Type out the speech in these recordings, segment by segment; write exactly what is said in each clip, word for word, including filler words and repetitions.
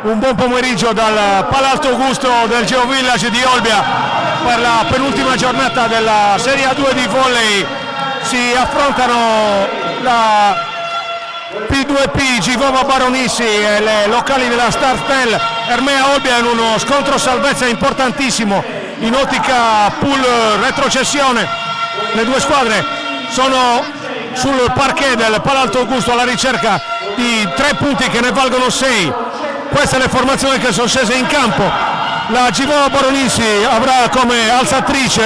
Un buon pomeriggio dal Palazzo Augusto del Geovillage di Olbia per la penultima giornata della Serie A due di volley. Si affrontano la P due P Givova Baronissi e le locali della Starstel Ermea Olbia in uno scontro salvezza importantissimo in ottica pool retrocessione. Le due squadre sono sul parquet del Palazzo Augusto alla ricerca di tre punti che ne valgono sei. Queste le formazioni che sono scese in campo. La Givova Baronissi avrà come alzatrice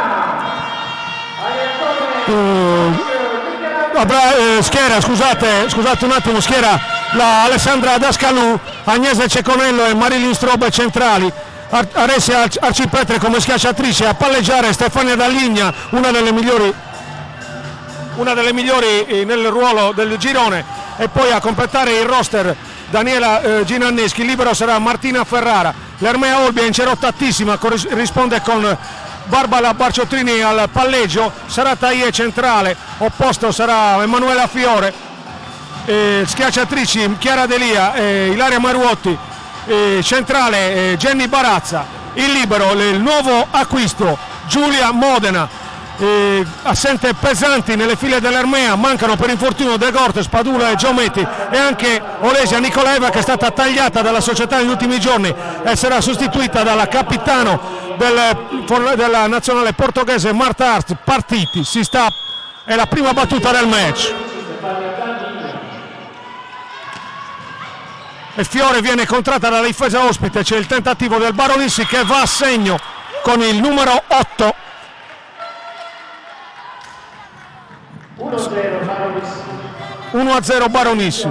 uh, avrà, eh, schiera, scusate, scusate un attimo, schiera la Alessandra Dascalù, Agnese Ceconello e Marilyn Strobe centrali, Ar Aresia Arcipetre come schiacciatrice, a palleggiare Stefania Dalligna, una delle migliori una delle migliori eh, nel ruolo del girone, e poi a completare il roster Daniela eh, Ginanneschi. Libero sarà Martina Ferrara. L'Ermea Olbia incerottatissima, risponde con Barbara Barciottrini al palleggio, sarà Taie centrale, opposto sarà Emanuela Fiore, eh, schiacciatrici Chiara Delia, eh, Ilaria Maruotti, eh, centrale eh, Jenny Barazza. Il libero, il nuovo acquisto Giulia Modena. Eh, assente pesanti nelle file dell'Ermea, mancano per infortunio De Gorte, Spadula e Giometti, e anche Olesia Nicolaeva, che è stata tagliata dalla società negli ultimi giorni e sarà sostituita dalla capitano del, della nazionale portoghese Marta Hart. Partiti, si sta, è la prima battuta del match e Fiore viene contratta dalla difesa ospite. C'è il tentativo del Baronissi che va a segno con il numero otto. uno a zero Baronissi.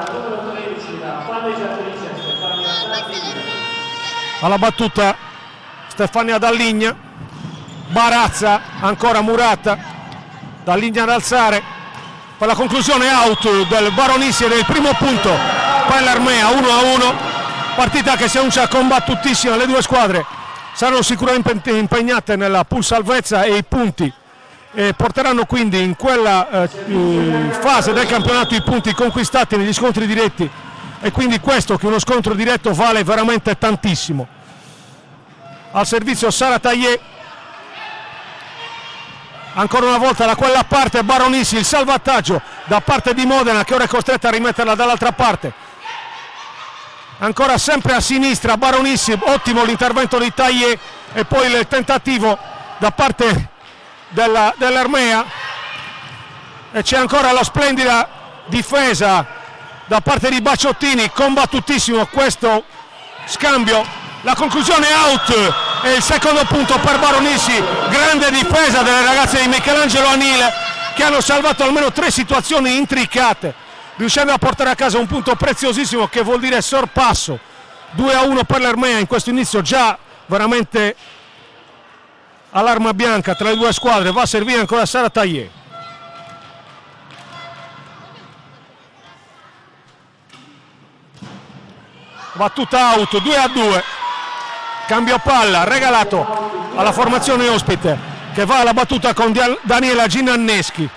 Alla battuta Stefania Dalligna, Barazza, ancora Murata, Dalligna ad alzare per la conclusione, out del Baronissi ed è il primo punto per l'Ermea. Uno a uno, partita che si annuncia combattutissima. Le due squadre saranno sicuramente impegnate nella pool salvezza e i punti e porteranno quindi in quella eh, fase del campionato i punti conquistati negli scontri diretti, e quindi questo, che uno scontro diretto vale veramente tantissimo. Al servizio Sara Taillé, ancora una volta da quella parte Baronissi, il salvataggio da parte di Modena che ora è costretta a rimetterla dall'altra parte. Ancora sempre a sinistra Baronissi, ottimo l'intervento di Taillé, e poi il tentativo da parte dell'Ermea, e c'è ancora la splendida difesa da parte di Bacciottini. Combattutissimo questo scambio, la conclusione, out, e il secondo punto per Baronissi. Grande difesa delle ragazze di Michelangelo Anile, che hanno salvato almeno tre situazioni intricate, riuscendo a portare a casa un punto preziosissimo, che vuol dire sorpasso. Due a uno per l'Ermea in questo inizio già veramente all'arma bianca tra le due squadre. Va a servire ancora Sara Taillé. Battuta out, due a due. Cambio palla regalato alla formazione ospite, che va alla battuta con Daniela Ginanneschi.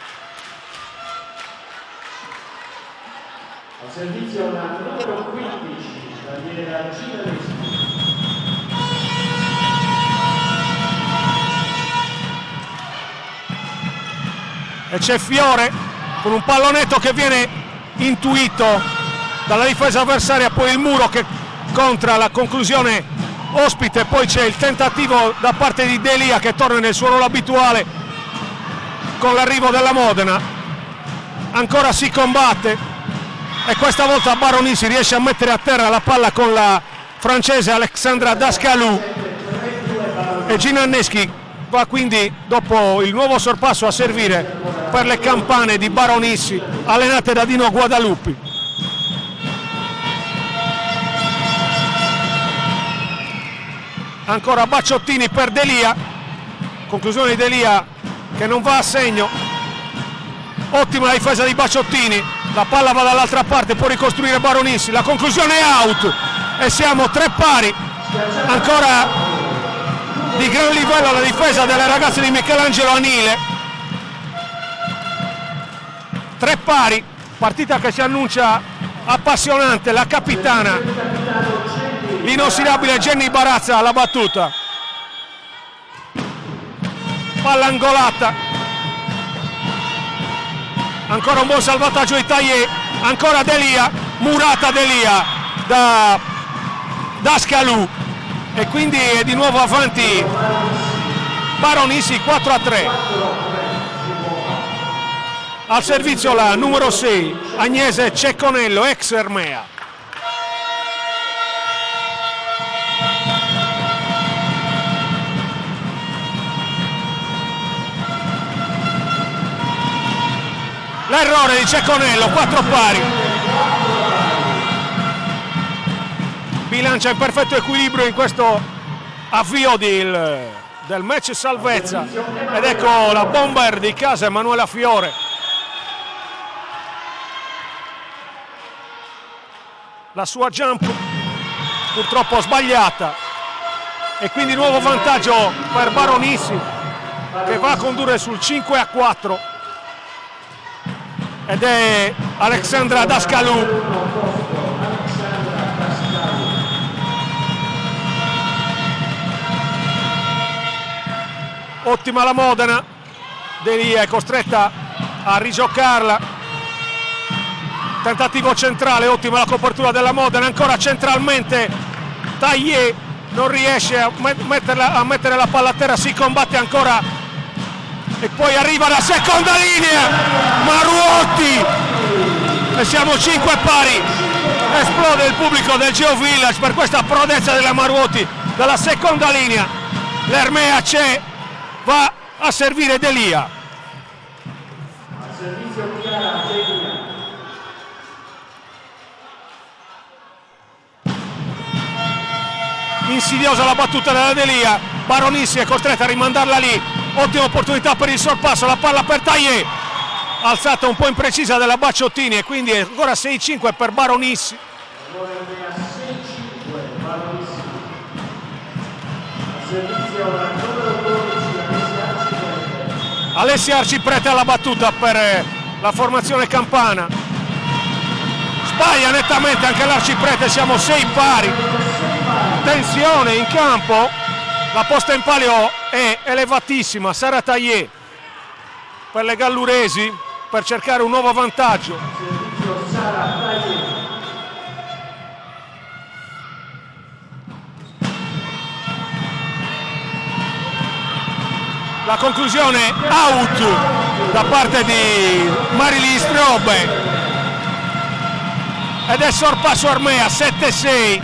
Al servizio la numero quindici, Daniela Ginanneschi. E c'è Fiore con un pallonetto che viene intuito dalla difesa avversaria, poi il muro che contra la conclusione ospite, poi c'è il tentativo da parte di Delia che torna nel suo ruolo abituale con l'arrivo della Modena. Ancora si combatte e questa volta Baronissi riesce a mettere a terra la palla con la francese Alexandra Dascalù, e Ginanneschi va quindi dopo il nuovo sorpasso a servire per le campane di Baronissi, allenate da Dino Guadalupi. Ancora Bacciottini per Delia, conclusione di Delia che non va a segno. Ottima la difesa di Bacciottini, la palla va dall'altra parte, può ricostruire Baronissi, la conclusione è out e siamo tre pari. Ancora di gran livello la difesa delle ragazze di Michelangelo Anile. Tre pari, partita che si annuncia appassionante, la capitana, l'inossidabile Jenny Barazza alla battuta. Palla angolata, ancora un buon salvataggio di Taillé, ancora Delia, murata Delia da, da Scalù, e quindi è di nuovo avanti Baronissi, quattro a tre. Al servizio la numero sei, Agnese Cecconello, ex Ermea. L'errore di Cecconello, quattro pari. Bilancia in perfetto equilibrio in questo avvio del, del match salvezza. Ed ecco la bomber di casa Emanuela Fiore. La sua jump purtroppo sbagliata. E quindi nuovo vantaggio per Baronissi, che va a condurre sul cinque a quattro. Ed è Alexandra Dascalou. Ottima la Modena, Delia è costretta a rigiocarla. Tentativo centrale, ottima la copertura della Modena, ancora centralmente Taillé non riesce a metterla, a mettere la palla a terra, si combatte ancora. E poi arriva la seconda linea, Maruotti, e siamo cinque pari. Esplode il pubblico del Geo Village per questa prodezza della Maruotti dalla seconda linea. L'Ermea c'è, va a servire Delia. Insidiosa la battuta della Delia, Baronissi è costretta a rimandarla lì. Ottima opportunità per il sorpasso, la palla per Taillé, alzata un po' imprecisa della Bacciottini, e quindi è ancora sei cinque per Baronissi. Alessia Arciprete alla battuta per la formazione campana. Sbaglia nettamente anche l'Arciprete, siamo sei pari. Tensione in campo. La posta in palio è elevatissima, Sara Taillé per le galluresi per cercare un nuovo vantaggio. La conclusione out da parte di Marilyn Strobe ed è sorpasso Ermea, sette a sei.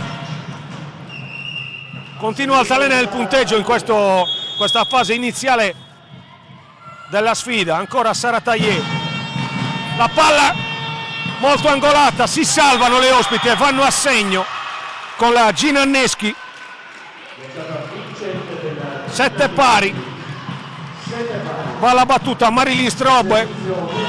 Continua altalena nel punteggio in questo, questa fase iniziale della sfida. Ancora Sara Taillé, la palla molto angolata, si salvano le ospiti e vanno a segno con la Ginanneschi. Sette pari, va alla battuta Marilyn Strobe.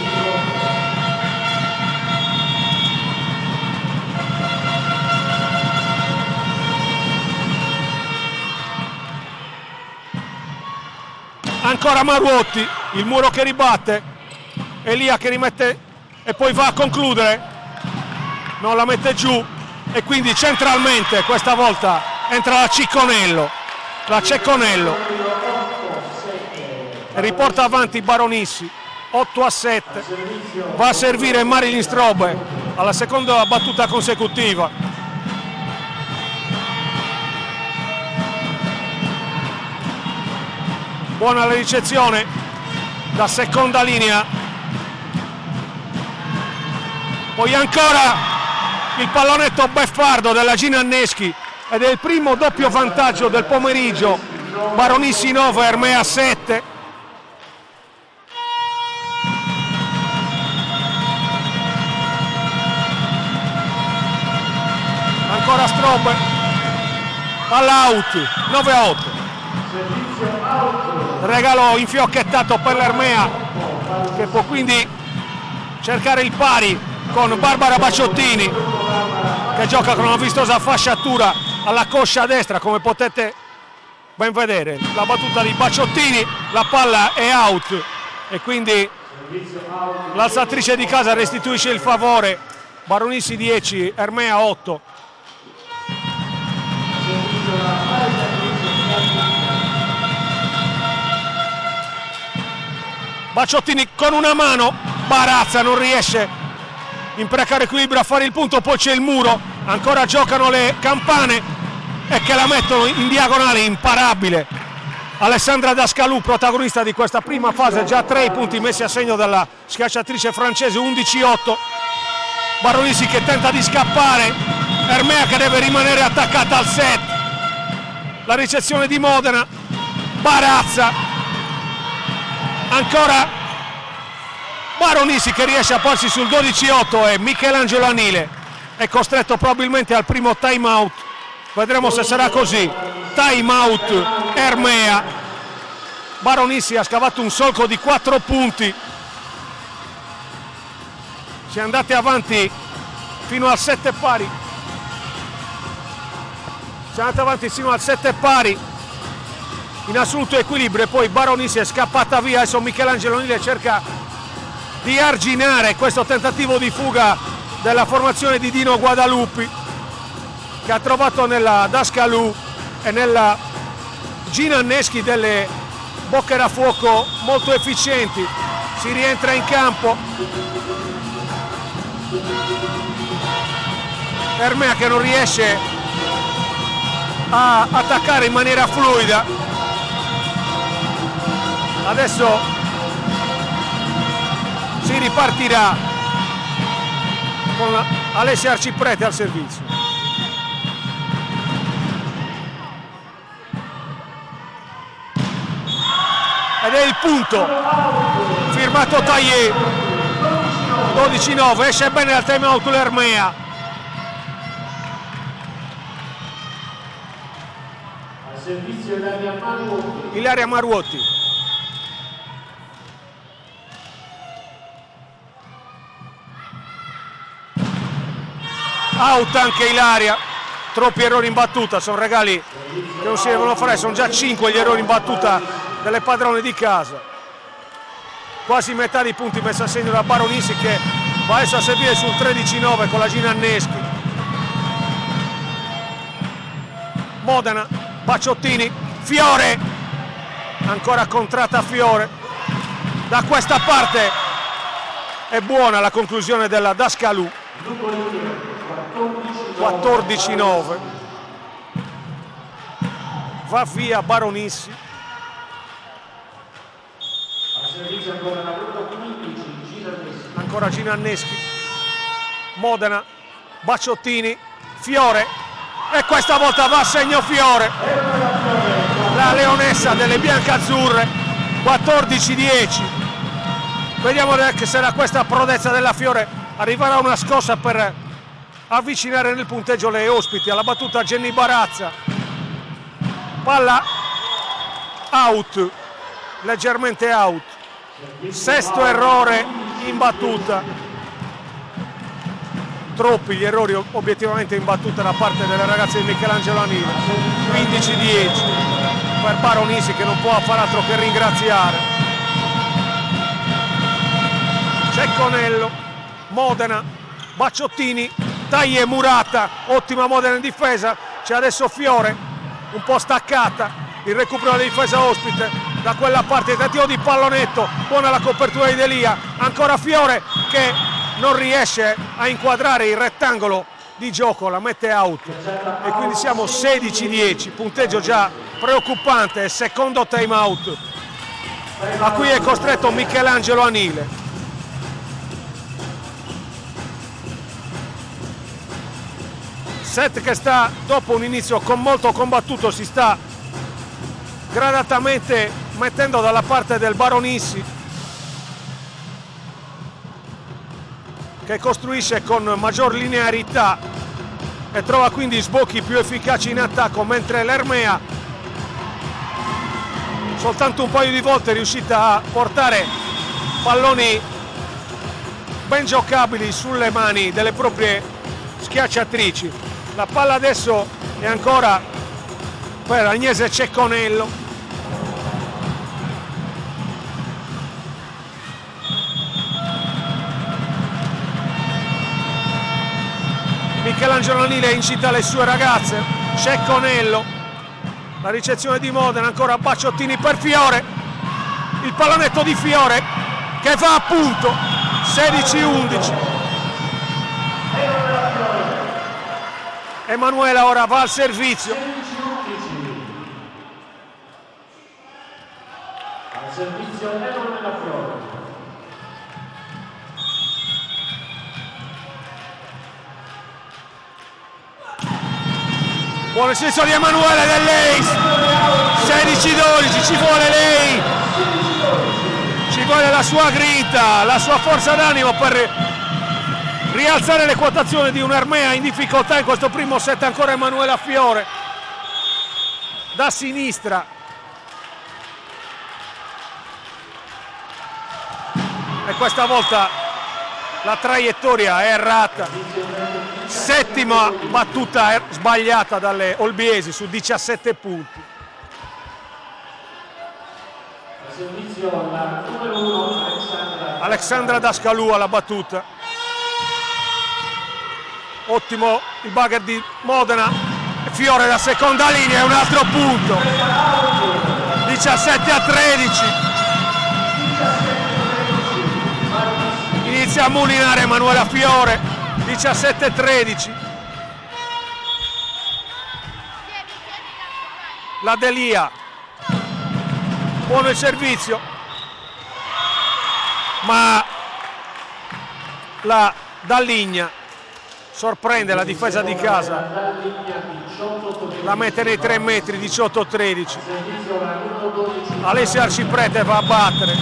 Ancora Maruotti, il muro che ribatte, Elia che rimette e poi va a concludere, non la mette giù, e quindi centralmente questa volta entra la Cecconello, la Cecconello e riporta avanti Baronissi, otto a sette, va a servire Marilyn Strobe alla seconda battuta consecutiva. Buona la ricezione da seconda linea, poi ancora il pallonetto beffardo della Ginanneschi ed è il primo doppio vantaggio del pomeriggio. Baronissi nove, Ermea sette. Ancora Strobe, palla out, nove a otto. Regalo infiocchettato per l'Ermea, che può quindi cercare il pari con Barbara Bacciottini, che gioca con una vistosa fasciatura alla coscia destra, come potete ben vedere. La battuta di Bacciottini, la palla è out e quindi l'alzatrice di casa restituisce il favore Baronisi dieci, Ermea otto. Bacciottini con una mano, Barazza non riesce a imprecare equilibrio a fare il punto, poi c'è il muro, ancora giocano le campane e che la mettono in diagonale, imparabile. Alessandra Dascalou, protagonista di questa prima fase, già tre i punti messi a segno dalla schiacciatrice francese, undici otto. Baronisi che tenta di scappare, Ermea che deve rimanere attaccata al set. La ricezione di Modena, Barazza. Ancora Baronisi che riesce a porsi sul dodici otto e Michelangelo Anile è costretto probabilmente al primo time out. Vedremo se sarà così. Time out Ermea. Baronisi ha scavato un solco di quattro punti. Si è andati avanti fino al sette pari. Si è andati avanti fino al sette pari. In assoluto equilibrio e poi Baronisi è scappata via. Adesso Michelangelo Anile cerca di arginare questo tentativo di fuga della formazione di Dino Guadalupi, che ha trovato nella Dascalou e nella Gina Anneschi delle bocche da fuoco molto efficienti. Si rientra in campo, Ermea che non riesce a attaccare in maniera fluida. Adesso si ripartirà con Alessia Arciprete al servizio. Ed è il punto firmato Taillé. dodici nove, esce bene dal time out l'Ermea. Al servizio Ilaria Maruotti. Ilaria Maruotti. Out anche Ilaria, troppi errori in battuta, sono regali che non si devono fare, sono già cinque gli errori in battuta delle padrone di casa. Quasi metà dei punti messi a segno da Baronisi che va adesso a servire sul tredici nove con la Gina Anneschi. Modena, Bacciottini, Fiore, ancora contratta Fiore. Da questa parte è buona la conclusione della Dascalou. quattordici nove. Va via Baronisi. Ancora Gina Anneschi. Modena, Bacciottini, Fiore e questa volta va a segno Fiore. La leonessa delle biancazzurre, quattordici dieci. Vediamo che sarà questa prodezza della Fiore. Arriverà una scossa per avvicinare nel punteggio le ospiti. Alla battuta Jenny Barazza, palla out, leggermente out, sesto errore in battuta. Troppi gli errori obiettivamente in battuta da parte delle ragazze di Michelangelo Anile. Quindici dieci per Baronisi che non può fare altro che ringraziare. Cecconello, Modena, Bacciottini, Taillé, Murata, ottima Modena in difesa. C'è adesso Fiore un po' staccata, il recupero della difesa ospite da quella parte, il tentativo di pallonetto, buona la copertura di Delia, ancora Fiore che non riesce a inquadrare il rettangolo di gioco, la mette out e quindi siamo sedici dieci, punteggio già preoccupante, secondo time out a cui è costretto Michelangelo Anile. Set che sta, dopo un inizio con molto combattuto, si sta gradatamente mettendo dalla parte del Baronisi, che costruisce con maggior linearità e trova quindi sbocchi più efficaci in attacco, mentre l'Ermea soltanto un paio di volte è riuscita a portare palloni ben giocabili sulle mani delle proprie schiacciatrici. La palla adesso è ancora per Agnese Cecconello. Michelangelo Nile incita le sue ragazze, Cecconello, la ricezione di Modena, ancora Bacciottini per Fiore, il pallonetto di Fiore che va a punto, sedici undici. Emanuela ora va al servizio. Al servizio Emanuela Fiore. Buon esercizio di Emanuele dell'Ace, sedici dodici, ci vuole lei, ci vuole la sua grinta, la sua forza d'animo per rialzare le quotazioni di un'Ermea in difficoltà in questo primo set. Ancora Emanuela Fiore da sinistra e questa volta la traiettoria è errata. Settima battuta sbagliata dalle olbiesi su diciassette punti. Servizio alla numero uno Alexandra. Alexandra Dascalù alla battuta. Ottimo il bugger di Modena. Fiore da seconda linea, è un altro punto. diciassette a tredici. Inizia a mulinare Emanuela Fiore. diciassette a tredici. La Delia. Buono il servizio, ma la Dalligna sorprende la difesa di casa, la mette nei tre metri, diciotto a tredici. Alessia Arciprete va a battere,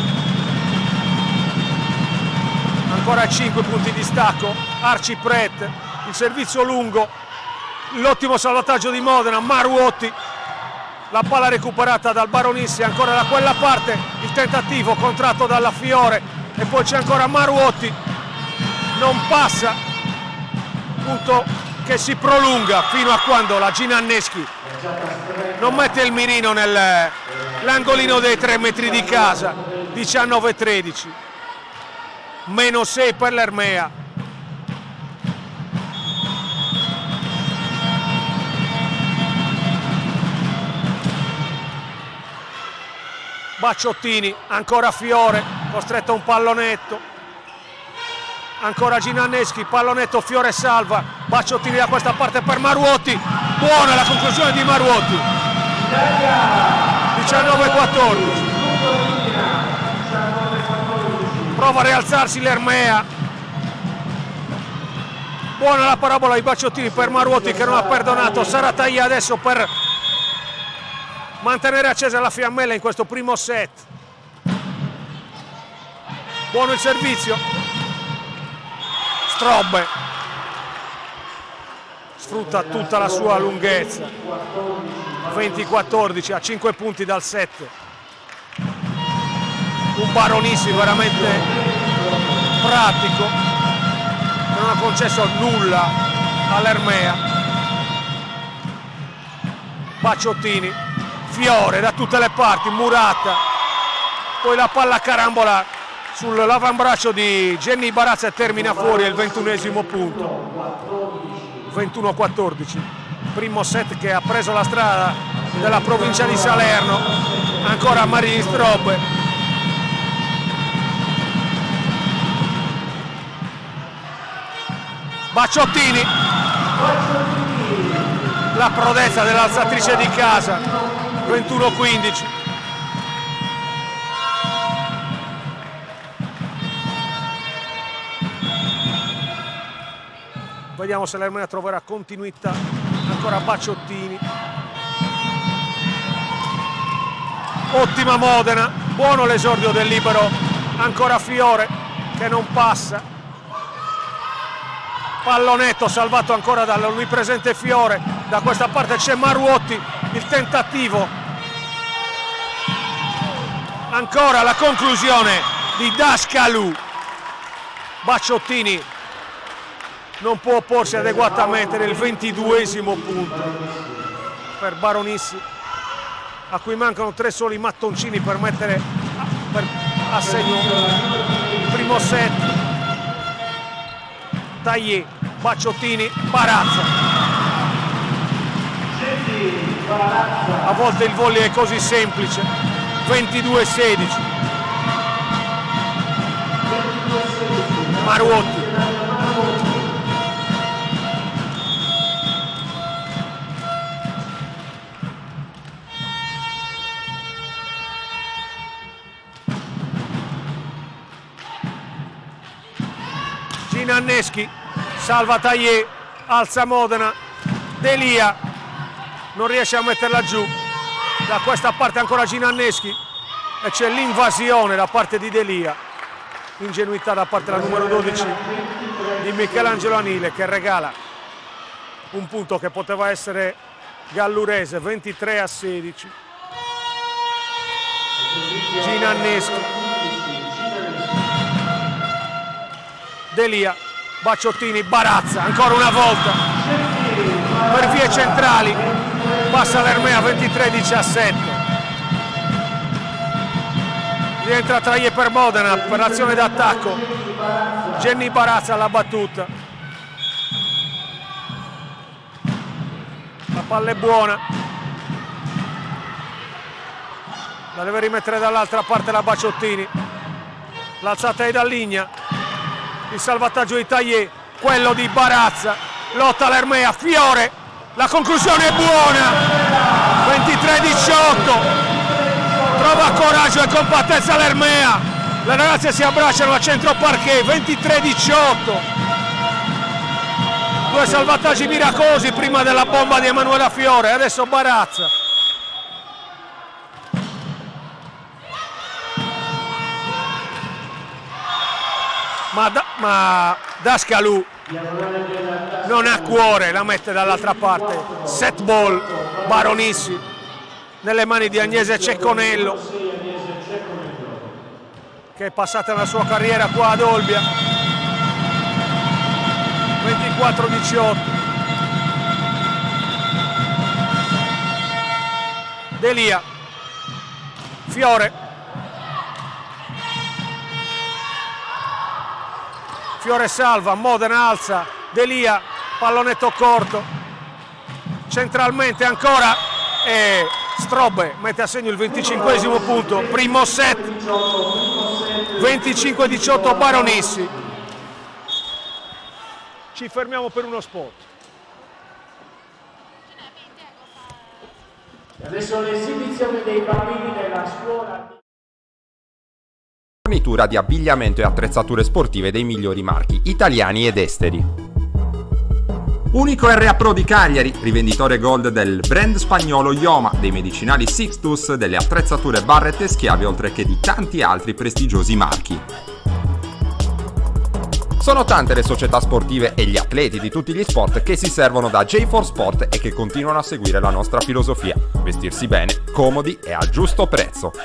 ancora cinque punti di stacco. Arciprete, il servizio lungo, l'ottimo salvataggio di Modena, Maruotti. La palla recuperata dal Baronissi, ancora da quella parte il tentativo contratto dalla Fiore e poi c'è ancora Maruotti, non passa, punto che si prolunga fino a quando la Ginanneschi non mette il mirino nell'angolino dei tre metri di casa. Diciannove a tredici, meno sei per l'Ermea. Bacciottini, ancora Fiore, costretto a un pallonetto, ancora Ginanneschi, pallonetto, Fiore salva, Bacciottini da questa parte per Maruotti, buona la conclusione di Maruotti. diciannove a quattordici, prova a rialzarsi l'Ermea, buona la parabola di Bacciottini per Maruotti che non ha perdonato. Sarataglia adesso per mantenere accesa la fiammella in questo primo set. Buono il servizio. Strobbe sfrutta tutta la sua lunghezza. venti a quattordici, a cinque punti dal sette. Un Baronissi veramente pratico, che non ha concesso nulla all'Ermea. Bacciottini, Fiore da tutte le parti, Murata, poi la palla carambola sull'avambraccio di Jenny Barazza e termina fuori il ventunesimo punto. ventuno a quattordici, primo set che ha preso la strada della provincia di Salerno. Ancora Marini Strobbe, Bacciottini, la prodezza dell'alzatrice di casa. ventuno a quindici. Vediamo se l'Ermea troverà continuità. Ancora Bacciottini. Ottima Modena, buono l'esordio del libero. Ancora Fiore che non passa. Pallonetto salvato ancora dall'onnipresente Fiore. Da questa parte c'è Maruotti, il tentativo. Ancora la conclusione di Dascalù. Bacciottini non può opporsi adeguatamente nel ventiduesimo punto per Baronissi, a cui mancano tre soli mattoncini per mettere per a segno il primo set. Taillé Bacciottini, Barazza. A volte il volley è così semplice. ventidue sedici. Maruotti. Ginanneschi, salva Taillé, alza Modena, Delia non riesce a metterla giù. Da questa parte ancora Ginanneschi e c'è l'invasione da parte di Delia. Ingenuità da parte della numero dodici di Michelangelo Anile, che regala un punto che poteva essere gallurese. Ventitré a sedici. Ginanneschi, Delia, Bacciottini, Barazza ancora una volta per vie centrali, passa l'Ermea. Ventitré a diciassette. Rientra Taillé per Modena per l'azione d'attacco. Jenny Barazza alla battuta. La palla è buona, la deve rimettere dall'altra parte la Bacciottini. L'alzata è da Ligna, il salvataggio di Taillé, quello di Barazza, lotta l'Ermea, Fiore, la conclusione è buona. Ventitré a diciotto. Trova coraggio e compattezza l'Ermea. Le ragazze si abbracciano a centro parquet. Ventitré a diciotto. Due salvataggi miracolosi prima della bomba di Emanuela Fiore. Adesso Barazza. Ma, da, ma Dascalù non ha cuore, la mette dall'altra parte. Set ball, Baronissi nelle mani di Agnese Cecconello, che è passata nella sua carriera qua ad Olbia. Ventiquattro a diciotto. Delia, Fiore, Fiore salva, Modena alza, Delia, pallonetto corto, centralmente ancora e Strobbe mette a segno il venticinquesimo punto, primo set. Venticinque a diciotto Baronissi. Ci fermiamo per uno spot. Adesso l'esibizione dei bambini della scuola. Fornitura di abbigliamento e attrezzature sportive dei migliori marchi italiani ed esteri. Unico R A Pro di Cagliari, rivenditore gold del brand spagnolo Ioma, dei medicinali Sixtus, delle attrezzature Barrett e Schiavi, oltre che di tanti altri prestigiosi marchi. Sono tante le società sportive e gli atleti di tutti gli sport che si servono da J quattro Sport e che continuano a seguire la nostra filosofia: vestirsi bene, comodi e a giusto prezzo.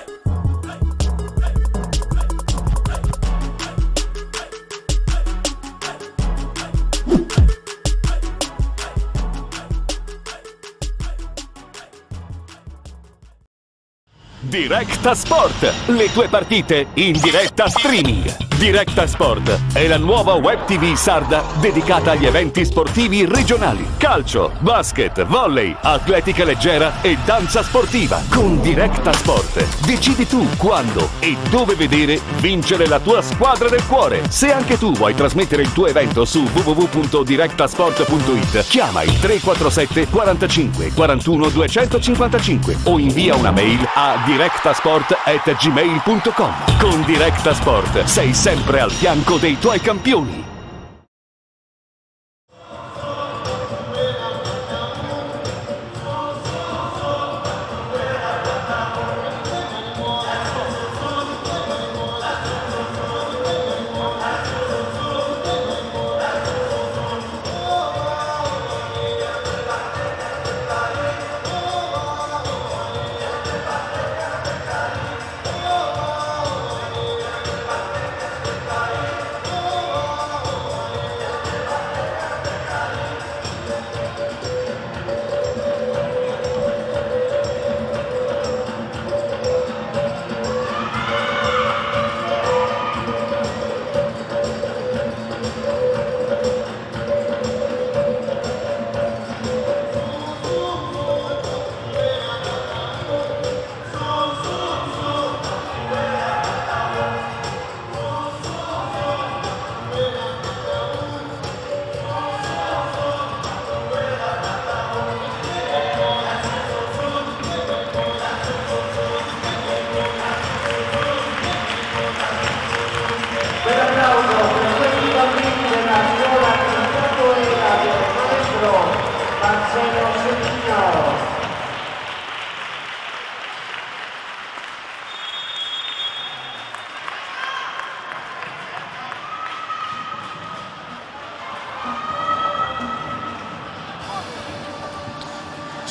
Directa Sport, le tue partite in diretta streaming. Directa Sport è la nuova web tivù sarda dedicata agli eventi sportivi regionali: calcio, basket, volley, atletica leggera e danza sportiva. Con Directa Sport decidi tu quando e dove vedere vincere la tua squadra del cuore. Se anche tu vuoi trasmettere il tuo evento su w w w punto directasport punto it, chiama il tre quattro sette quarantacinque quarantuno duecentocinquantacinque o invia una mail a directasport at gmail punto com. Con Directa Sport sei sempre al fianco dei tuoi campioni.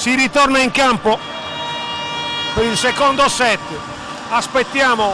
Si ritorna in campo per il secondo set. Aspettiamo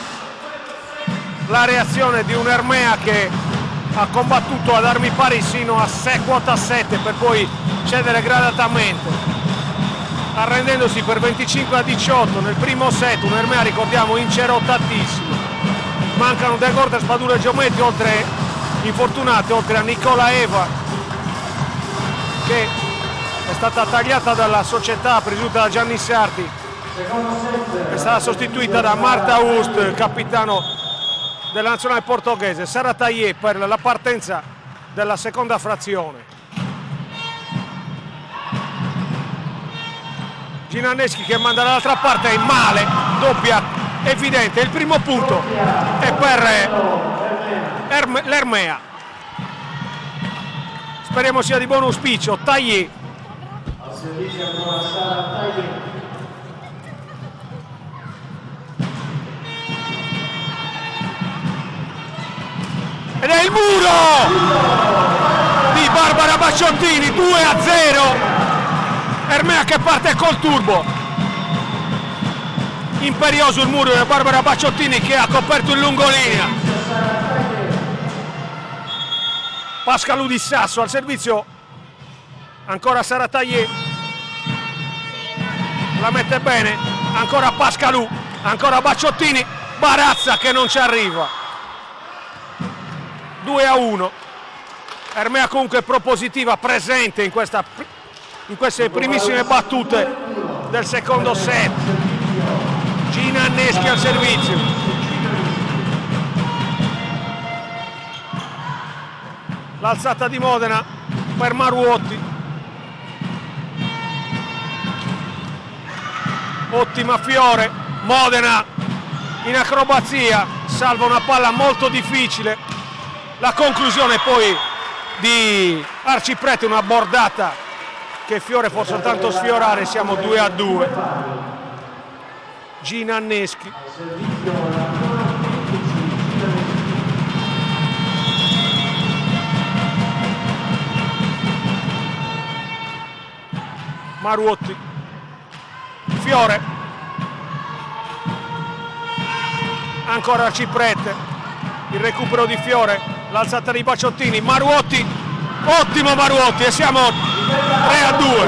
la reazione di un Ermea che ha combattuto ad armi pari sino a quota sette per poi cedere gradatamente, arrendendosi per venticinque a diciotto nel primo set. Un Ermea, ricordiamo, incerottatissimo. Mancano De Gorta, Spadura e Geometri, oltre infortunati, oltre a Nicola Eva, che è stata tagliata dalla società presieduta da Gianni Sarti, è stata sostituita da Marta Ust, capitano della nazionale portoghese. Sara Taillé per la partenza della seconda frazione. Ginanneschi che manda dall'altra parte, è male, doppia evidente. Il primo punto è per l'Ermea. Speriamo sia di buon auspicio. Taillé. Al servizio ancora Sara Taillé. Ed è il muro di Barbara Bacciottini, due a zero. Ermea che parte col turbo. Imperioso il muro di Barbara Bacciottini che ha coperto il lungolinea. Pascalù di Sasso al servizio, ancora Sara Taillé, la mette bene, ancora Pascalù, ancora Bacciottini, Barazza che non ci arriva. due a uno. Ermea comunque propositiva, presente in, questa, in queste primissime battute del secondo set. Ginanneschi al servizio. L'alzata di Modena per Maruotti. Ottima Fiore. Modena in acrobazia, salva una palla molto difficile. La conclusione poi di Arciprete, una bordata che Fiore può soltanto sfiorare. Siamo due a due. Ginanneschi. Maruotti. Fiore. Ancora Arciprete. Il recupero di Fiore. L'alzata di Bacciottini, Maruotti, ottimo Maruotti, e siamo tre a due.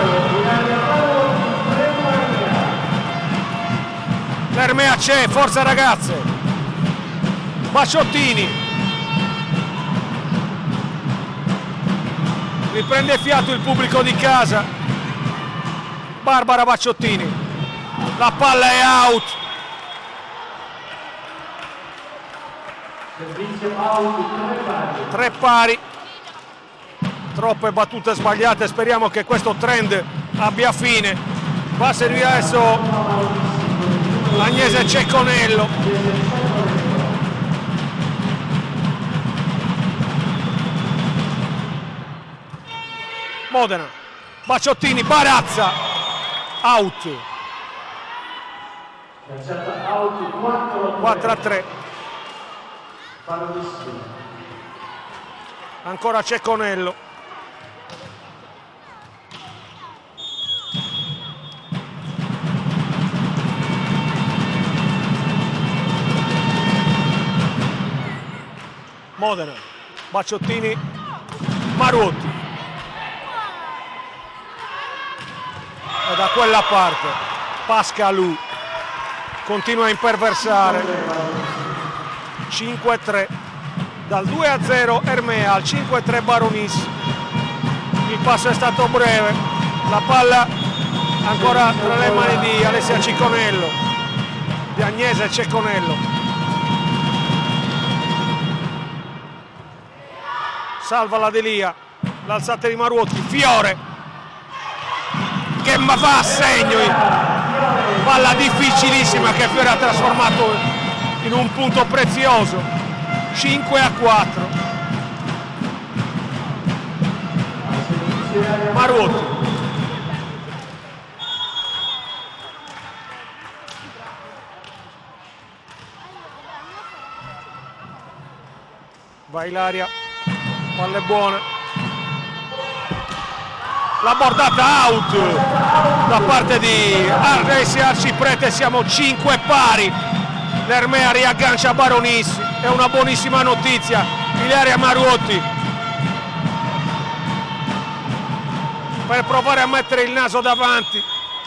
L'Ermea c'è, forza ragazze. Bacciottini riprende fiato il pubblico di casa. Barbara Bacciottini, la palla è out. Tre pari, troppe battute sbagliate. Speriamo che questo trend abbia fine. Va a servire adesso l'Agnese Cecconello. Modena, Bacciottini, Barazza, out. quattro a tre. Ancora Cecconello. Modena, Bacciottini, Maruotti. E da quella parte Pascalù continua a imperversare. cinque a tre, dal due a zero Ermea al cinque a tre Baronis. Il passo è stato breve, la palla ancora tra le mani di Alessia Cecconello, di Agnese Cecconello. Salva la Delia, l'alzata di Maruotti, Fiore che ma va a segno, palla difficilissima che Fiore ha trasformato in un punto prezioso. Cinque a quattro. Maruotti. Va Ilaria, palla è buona. la bordata out da parte di Alessia Arciprete, siamo cinque pari. L'Ermea riaggancia Baronissi, è una buonissima notizia. Ilaria Maruotti per provare a mettere il naso davanti.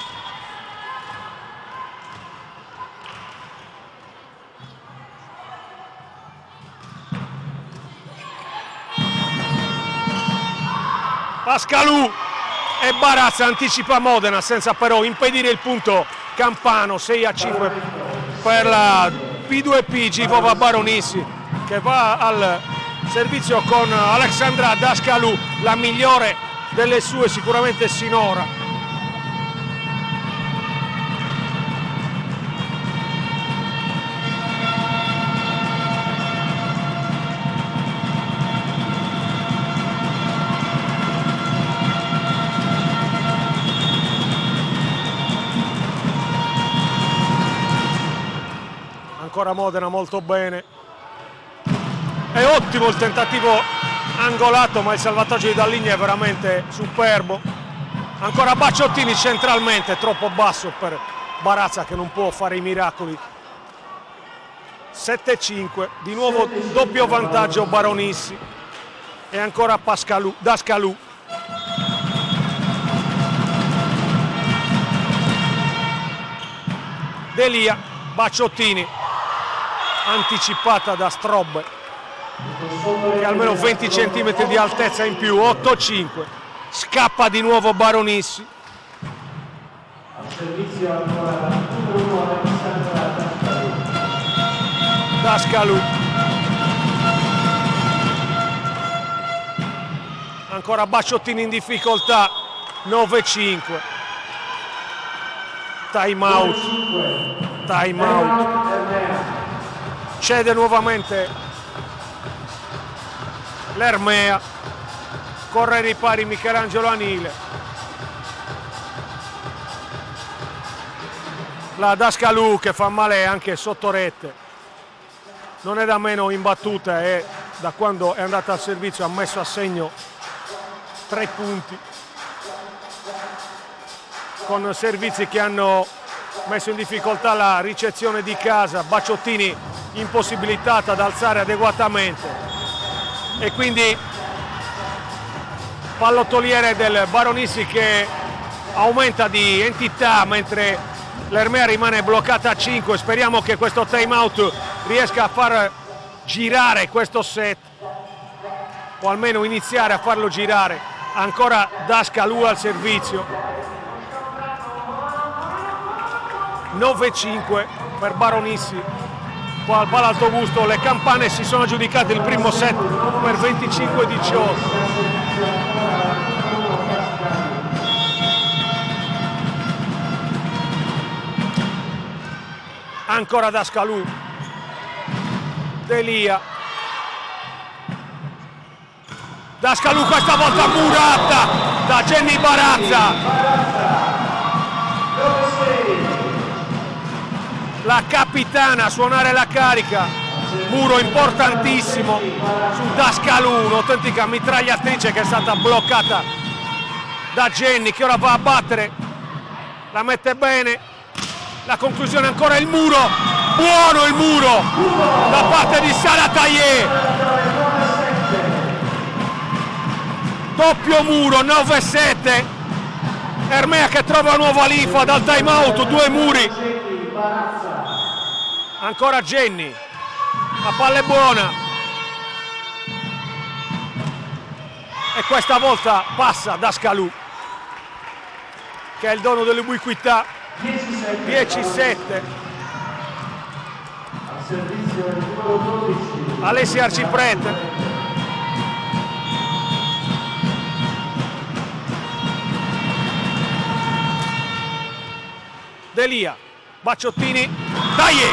Pascalù e Barazza anticipa Modena senza però impedire il punto campano. Sei a cinque per la P due P Givova Baronissi, che va al servizio con Alexandra Dascalù, la migliore delle sue sicuramente sinora. Ancora Modena molto bene, è ottimo il tentativo angolato, ma il salvataggio di Dalligna è veramente superbo. Ancora Bacciottini centralmente, troppo basso per Barazza che non può fare i miracoli. sette a cinque, di nuovo doppio vantaggio Baronissi e ancora Pascalù, Dascalù. Delia, Bacciottini, anticipata da Strobbe, che ha almeno venti centimetri di altezza in più. Otto a cinque, scappa di nuovo Baronissi. Dascalù, ancora Bacciottini in difficoltà. Nove a cinque, time out, time out. Cede nuovamente l'Ermea, corre ai ripari Michelangelo Anile. La Dascalù che fa male anche sotto rete, non è da meno imbattuta e da quando è andata al servizio ha messo a segno tre punti con servizi che hanno messo in difficoltà la ricezione di casa. Bacciottini impossibilitata ad alzare adeguatamente e quindi pallottoliere del Baronissi che aumenta di entità mentre l'Ermea rimane bloccata a cinque. Speriamo che questo time out riesca a far girare questo set o almeno iniziare a farlo girare. Ancora Dascalù al servizio. nove a cinque per Baronissi. Qua al Palazzo Busto le campane si sono aggiudicate il primo set per venticinque a diciotto. Ancora Dascalù, Delia, Dascalù questa volta murata da Jenny Barazza. La capitana a suonare la carica, muro importantissimo su Dascalù, un'autentica mitragliatrice che è stata bloccata da Jenny, che ora va a battere, la mette bene, la conclusione ancora il muro, buono il muro da parte di Sara Taillé, doppio muro, nove a sette, Ermea che trova nuova linfa dal time out, due muri. Ancora Jenny, la palla è buona e questa volta passa Dascalù, che è il dono dell'ubiquità. Dieci a sette, Alessia Arciprete, Delia, Bacciottini, Taillé.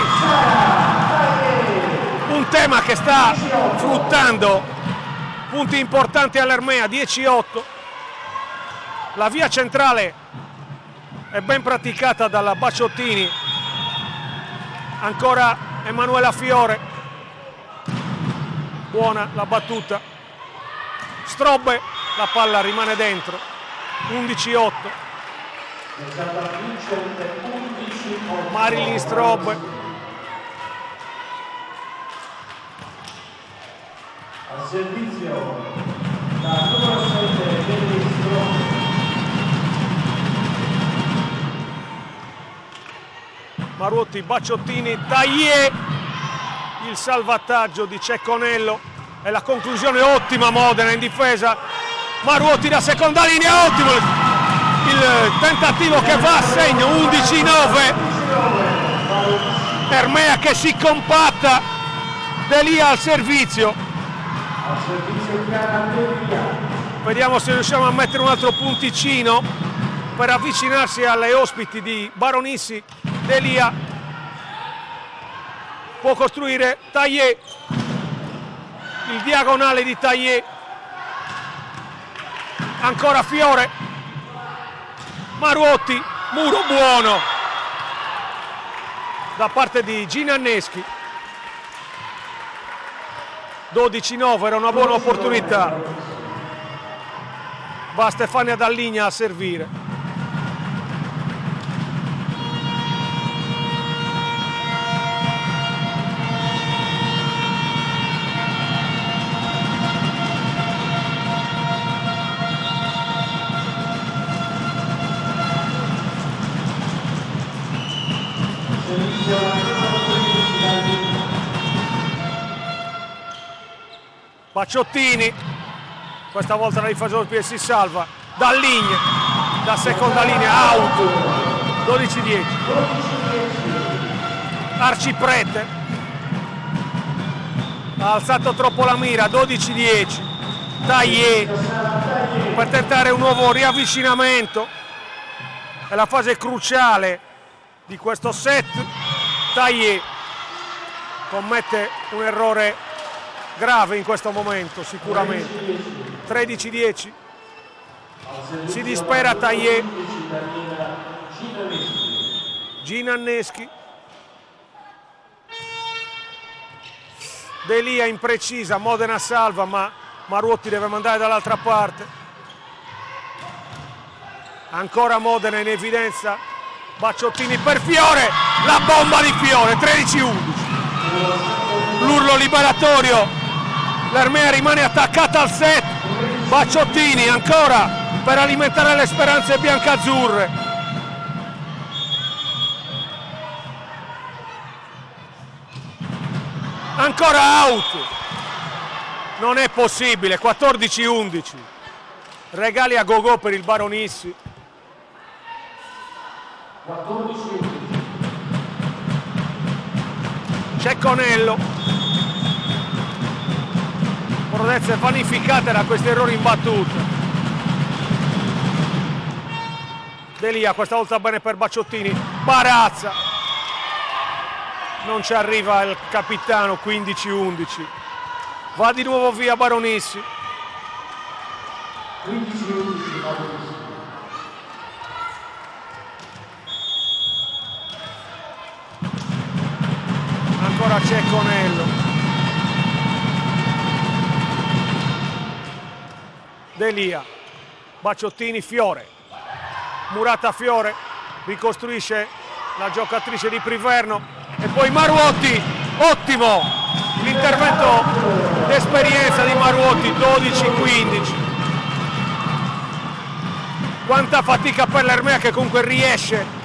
Un tema che sta fruttando punti importanti all'Ermea. Dieci a otto, la via centrale è ben praticata dalla Bacciottini. Ancora Emanuela Fiore, buona la battuta. Strobbe, la palla rimane dentro. undici otto. Marilyn Strobe. Al servizio la numero sette Marilyn Maruotti, Bacciottini, Tagliè, il salvataggio di Cecconello e la conclusione ottima. Modena in difesa, Maruotti da seconda linea, ottimo il tentativo che va a segno. Undici nove, Ermea che si compatta, Delia al servizio. Vediamo se riusciamo a mettere un altro punticino per avvicinarsi alle ospiti di Baronissi. Delia può costruire, Tagliè, il diagonale di Tagliè, ancora Fiore, Maruotti, muro buono da parte di Ginanneschi. dodici nove, era una buona opportunità. Va Stefania Dalligna a servire. Bacciottini, questa volta la difesa del P S si salva, Dalligna da seconda linea, out, dodici dieci. Arciprete ha alzato troppo la mira, dodici dieci. Tagliè per tentare un nuovo riavvicinamento, è la fase cruciale di questo set. Tagliè commette un errore grave in questo momento, sicuramente. tredici dieci, si dispera Tagliè. Ginanneschi, Delia imprecisa, Modena salva, ma Maruotti deve mandare dall'altra parte. Ancora Modena in evidenza, Bacciottini per Fiore, la bomba di Fiore, tredici undici. L'urlo liberatorio, l'Ermea rimane attaccata al set. Bacciottini ancora per alimentare le speranze biancazzurre. Ancora out, non è possibile. Quattordici undici, regali a gogo per il Baronissi. Cecconello, prodezze vanificate da questi errori in battuta. Delia questa volta bene per Bacciottini, Barazza, non ci arriva il capitano. Quindici undici, va di nuovo via Baronissi. Ancora Cecconello, Delia, Bacciottini, Fiore, Murata Fiore, ricostruisce la giocatrice di Priverno e poi Maruotti, ottimo l'intervento d'esperienza di Maruotti. Dodici quindici, quanta fatica per l'Ermea che comunque riesce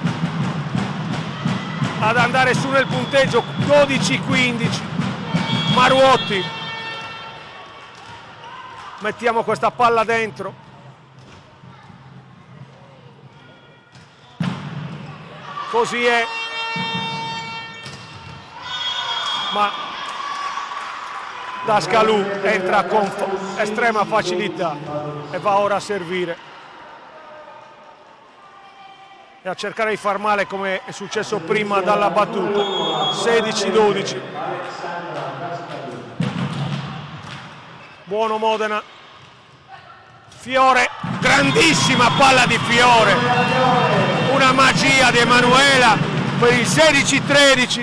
ad andare su nel punteggio. Dodici quindici, Maruotti, mettiamo questa palla dentro. Così è, ma Dascalù entra con estrema facilità e va ora a servire e a cercare di far male come è successo prima dalla battuta. Sedici dodici, buono Modena. Fiore, grandissima palla di Fiore, una magia di Emanuela per il sedici tredici.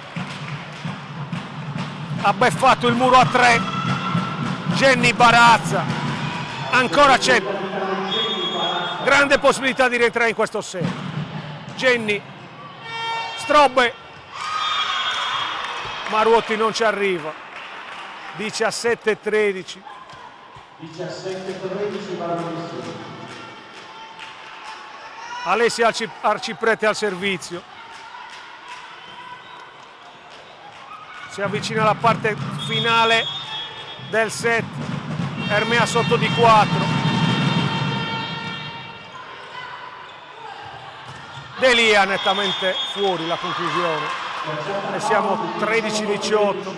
Ha beffato il muro a tre Jenny Barazza, ancora c'è grande possibilità di rientrare in questo set. Genni, Strobbe, Maruotti non ci arriva. diciassette tredici. diciassette tredici Baronesi. Alessia Arciprete al servizio. Si avvicina alla parte finale del set. Ermea sotto di quattro. Delia nettamente fuori la conclusione. E siamo tredici diciotto.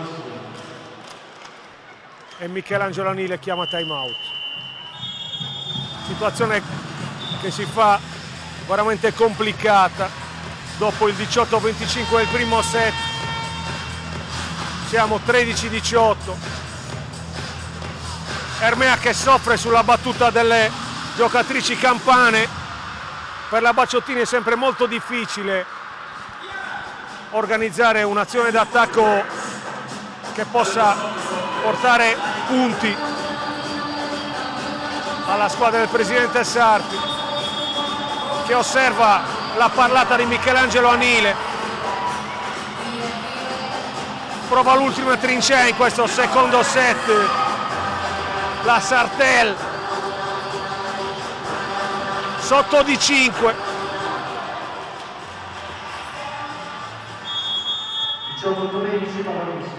E Michelangelo Anile chiama time out. Situazione che si fa veramente complicata dopo il diciotto venticinque del primo set. Siamo tredici diciotto. Ermea che soffre sulla battuta delle giocatrici campane. Per la Bacciottini è sempre molto difficile organizzare un'azione d'attacco che possa portare punti alla squadra del presidente Sarti, che osserva la parlata di Michelangelo Anile. Prova l'ultima trincea in questo secondo set la Sartel, sotto di cinque. diciotto tredici Baronesi.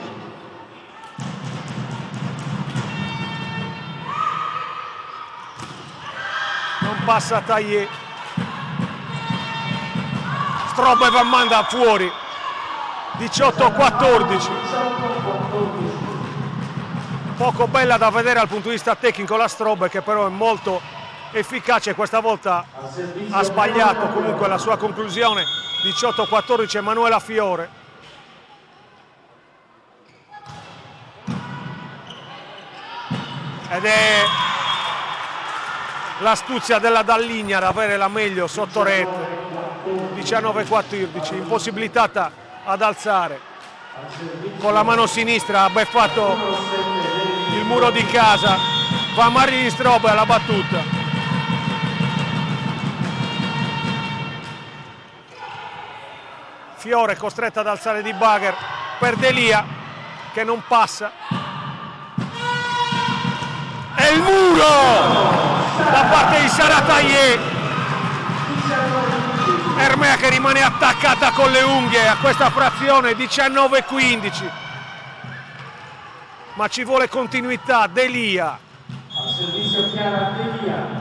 Non passa Taillé. Strobbe va manda fuori. diciotto quattordici. Poco bella da vedere dal punto di vista tecnico la Strobbe, che però è molto efficace. Questa volta ha sbagliato comunque la sua conclusione. diciotto quattordici Emanuela Fiore. Ed è l'astuzia della Dalligna ad avere la meglio sotto rete. diciannove quattordici, impossibilitata ad alzare. Con la mano sinistra ha beffato il muro di casa. Va Marilyn Strobbe alla battuta. Fiore costretta ad alzare di bugger per Delia, che non passa. E il muro da parte di Sara Taillé. Ermea che rimane attaccata con le unghie a questa frazione. Diciannove quindici, ma ci vuole continuità. Delia Al servizio Chiara Delia.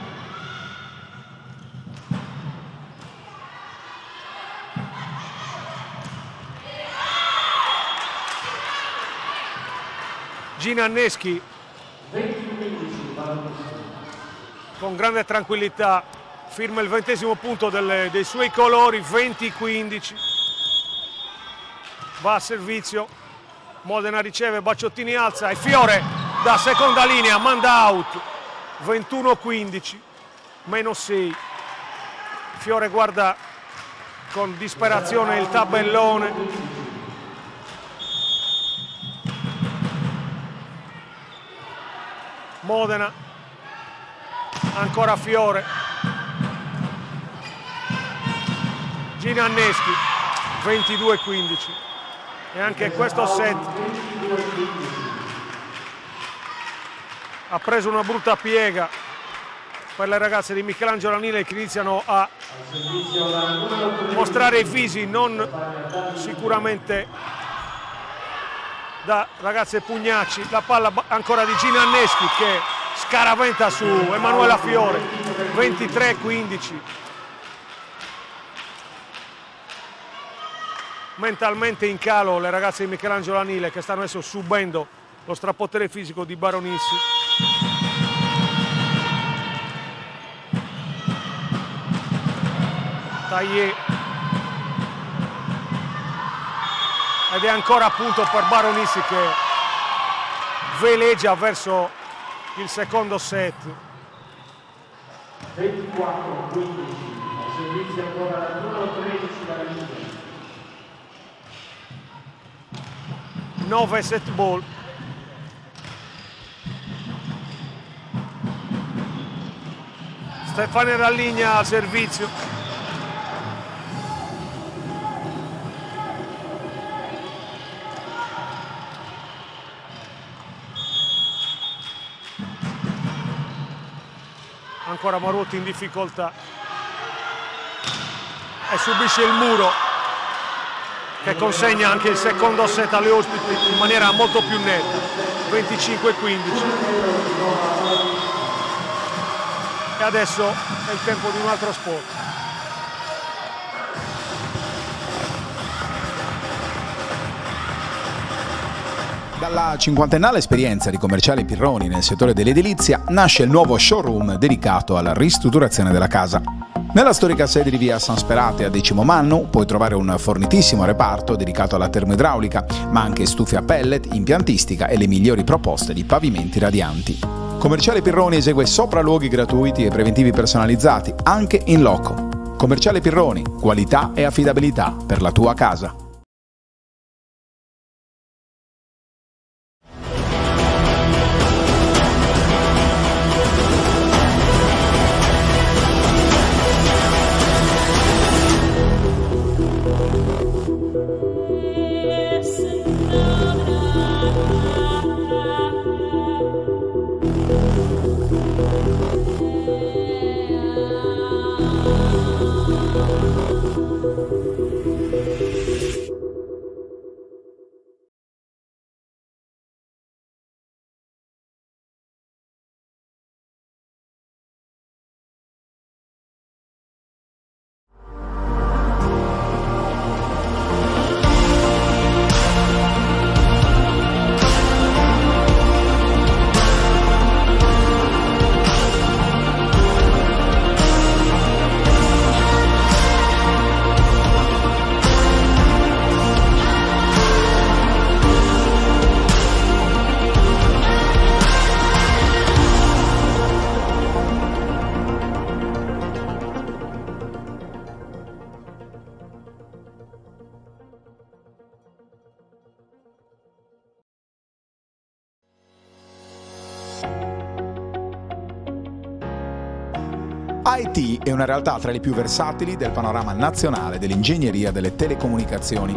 Gina Anneschi venti quindici Baronesi. con grande tranquillità firma il ventesimo punto delle, dei suoi colori. Venti quindici, va a servizio, Modena riceve, Bacciottini alza e Fiore da seconda linea manda out. Ventuno quindici, meno sei. Fiore guarda con disperazione il tabellone. Modena, ancora Fiore. Gina Anneschi, ventidue quindici. E anche questo set ha preso una brutta piega per le ragazze di Michelangelo Anile, che iniziano a mostrare i fisi non sicuramente da ragazze pugnacci. La palla ancora di Gina Anneschi che scaraventa su Emanuela Fiore. Ventitré quindici. Mentalmente in calo le ragazze di Michelangelo Anile, che stanno adesso subendo lo strapotere fisico di Baronissi. Taillé, ed è ancora appunto per Baronissi che veleggia verso il secondo set. ventiquattro quindici. Al servizio ancora la numero tredici dalla Juve. nove set ball. Stefania Dalligna al servizio. Ancora Marotti in difficoltà e subisce il muro, che consegna anche il secondo set alle ospiti in maniera molto più netta, venticinque a quindici. E adesso è il tempo di un altro sport. Dalla cinquantennale esperienza di Commerciale Pirroni nel settore dell'edilizia nasce il nuovo showroom dedicato alla ristrutturazione della casa. Nella storica sede di via San Sperate a Decimo Mannu puoi trovare un fornitissimo reparto dedicato alla termoidraulica, ma anche stufe a pellet, impiantistica e le migliori proposte di pavimenti radianti. Commerciale Pirroni esegue sopralluoghi gratuiti e preventivi personalizzati, anche in loco. Commerciale Pirroni, qualità e affidabilità per la tua casa. I T è una realtà tra le più versatili del panorama nazionale dell'ingegneria delle telecomunicazioni.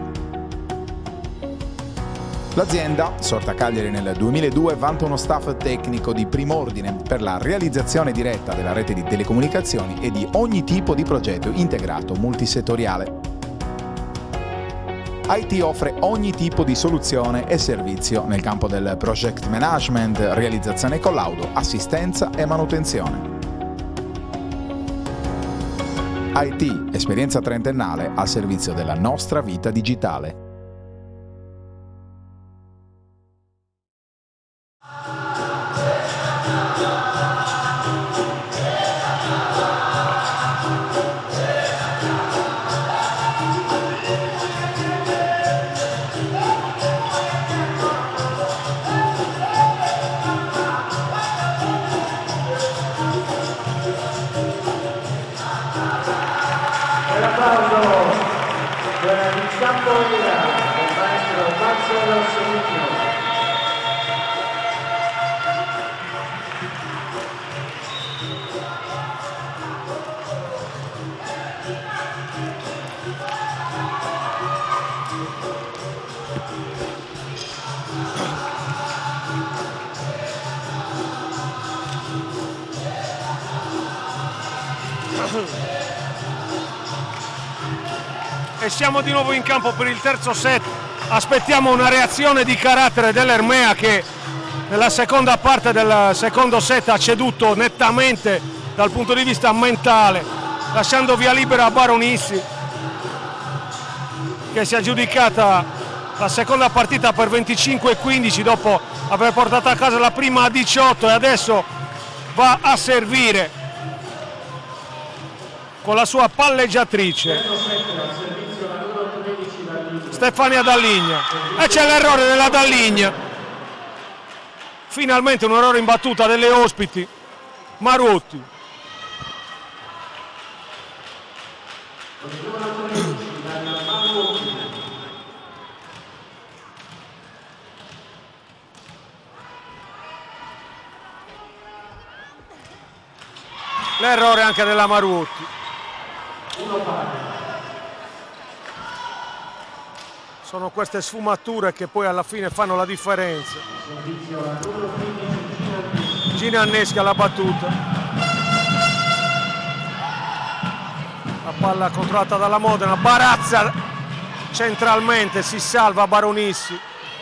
L'azienda, sorta a Cagliari nel duemiladue, vanta uno staff tecnico di prim'ordine per la realizzazione diretta della rete di telecomunicazioni e di ogni tipo di progetto integrato multisettoriale. I T offre ogni tipo di soluzione e servizio nel campo del project management, realizzazione e collaudo, assistenza e manutenzione. I T, esperienza trentennale al servizio della nostra vita digitale. E siamo di nuovo in campo per il terzo set. Aspettiamo una reazione di carattere dell'Ermea, che nella seconda parte del secondo set ha ceduto nettamente dal punto di vista mentale, lasciando via libera a Baronissi, che si è aggiudicata la seconda partita per venticinque a quindici dopo aver portato a casa la prima a diciotto, e adesso va a servire con la sua palleggiatrice Stefania Dalligna, e c'è l'errore della Dalligna, finalmente un errore in battuta delle ospiti Marotti. L'errore anche della Maruotti. Sono queste sfumature che poi alla fine fanno la differenza. Gina Anneschi alla battuta. La palla controllata dalla Modena. Barazza centralmente, si salva Baronissi.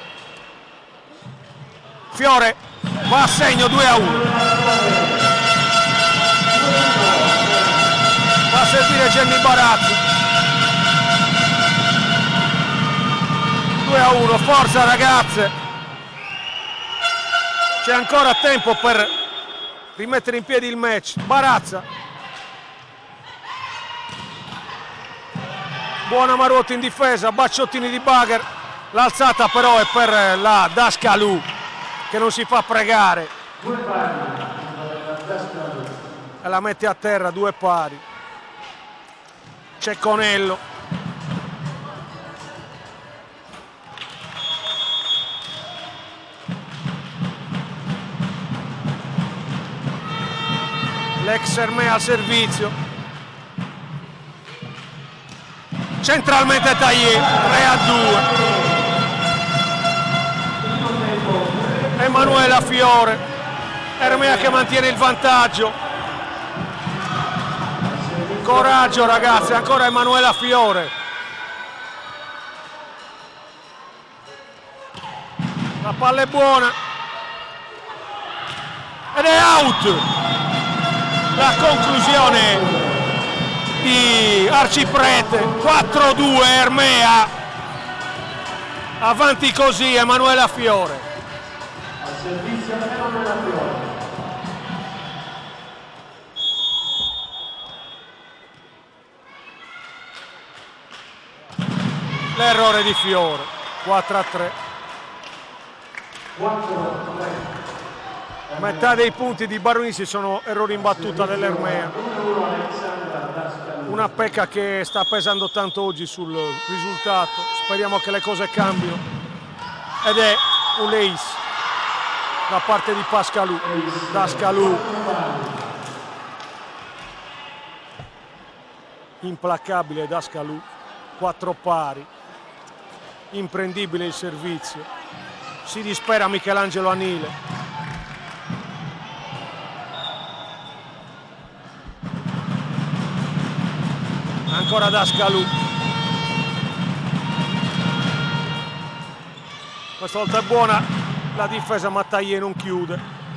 Fiore va a segno, due a uno. Va a servire Jenny Barazza. due a uno, forza ragazze. C'è ancora tempo per rimettere in piedi il match. Barazza. Buona Maruotti in difesa, Bacciottini di Bagher. L'alzata però è per la Dascalù, che non si fa pregare. E la mette a terra, due pari. C'è Conello. L'ex Ermea al servizio. Centralmente Taglier, tre a due. Emanuela Fiore. Ermea che mantiene il vantaggio. Coraggio ragazzi, ancora Emanuela Fiore. La palla è buona. Ed è out. La conclusione di Arciprete. Quattro a due Ermea. Avanti così Emanuela Fiore. Al servizio Emanuela Fiore. L'errore di Fiore. Quattro a tre. quattro a tre. Metà dei punti di Baronissi sono errori in battuta dell'Ermea. Una pecca che sta pesando tanto oggi sul risultato. Speriamo che le cose cambino. Ed è un ace da parte di Pascalù. Dascalù. Implacabile Dascalù. Quattro pari. Imprendibile il servizio. Si dispera Michelangelo Anile. Ancora Dascalù. Questa volta è buona la difesa, ma Taglier non chiude.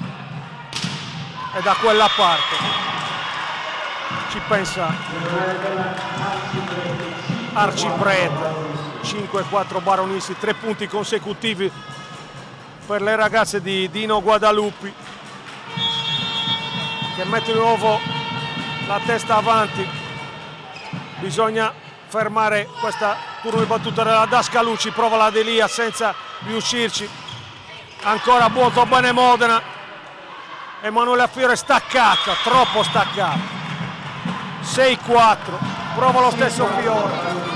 E da quella parte ci pensa Arciprete. cinque a quattro Baronissi, tre punti consecutivi per le ragazze di Dino Guadalupi, che mette di nuovo la testa avanti. Bisogna fermare questa turno di battuta della Dascalù, ci prova la Delia senza riuscirci. Ancora molto bene Modena. Emanuela Fiore staccata, troppo staccata. sei a quattro, prova lo stesso Fiore.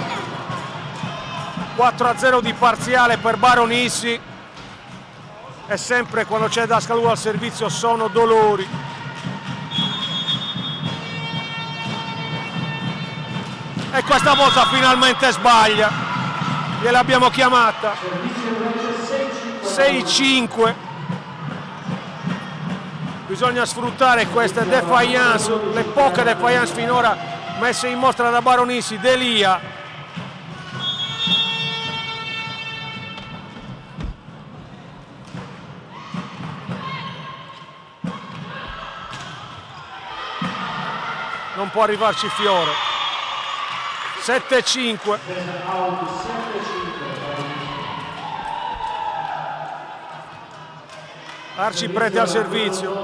quattro a zero di parziale per Baronissi. E sempre quando c'è Dascalù al servizio sono dolori. E questa volta finalmente sbaglia. Gliel'abbiamo chiamata. sei a cinque. Bisogna sfruttare queste defiance, le poche defiance finora messe in mostra da Baronissi. Delia. Non può arrivarci Fiore. sette a cinque. Arciprete al servizio.